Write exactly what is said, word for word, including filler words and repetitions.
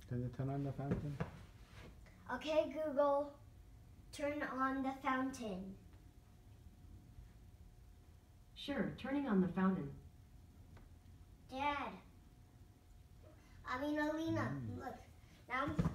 Can you turn on the fountain? Okay, Google, turn on the fountain. Sure, turning on the fountain. Dad. I mean, Alina, Mm. look. Now I'm